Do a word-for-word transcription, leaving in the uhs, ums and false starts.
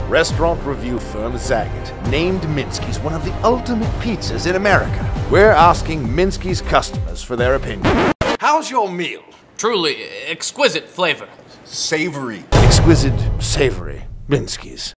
Restaurant review firm Zagat named Minsky's one of the ultimate pizzas in America. We're asking Minsky's customers for their opinion. How's your meal? Truly exquisite flavor. Savory. Exquisite, savory. Minsky's.